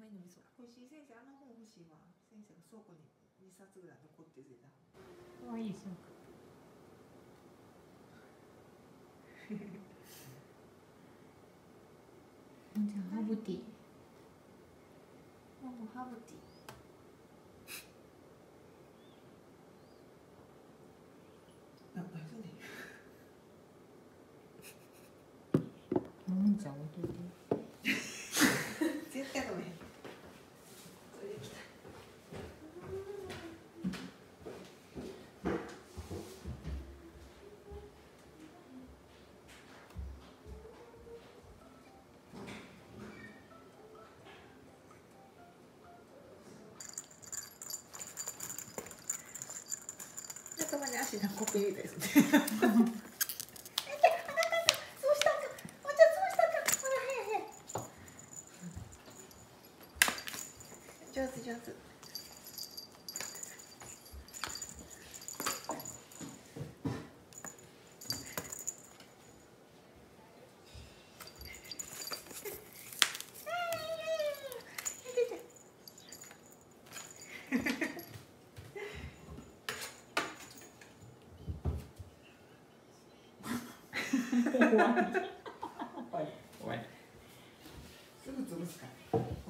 甘いの味噌。 欲しい先生、あの本欲しいわ。先生が倉庫に2冊ぐらい残ってるだ。 あ、いいですよ。じゃあハーブティー。 もうハーブティー。あ、何それ。 じゃあ置いといて。 絶対飲めへん。それできた。たまに足のコピーですね。そうしたんか。お茶潰したんか。ほら早い早い。上手上手。 終わり。 すぐ潰すから。